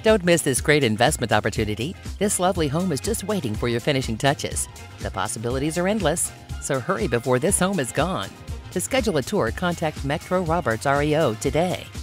Don't miss this great investment opportunity. This lovely home is just waiting for your finishing touches. The possibilities are endless, so hurry before this home is gone. To schedule a tour, contact Metro Roberts REO today.